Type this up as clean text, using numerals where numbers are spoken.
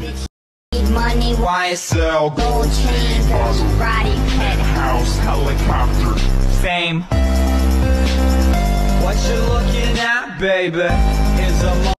bitch. Need money, YSL, gold chain, Maserati, penthouse, helicopter, fame. What you're looking at, baby, is a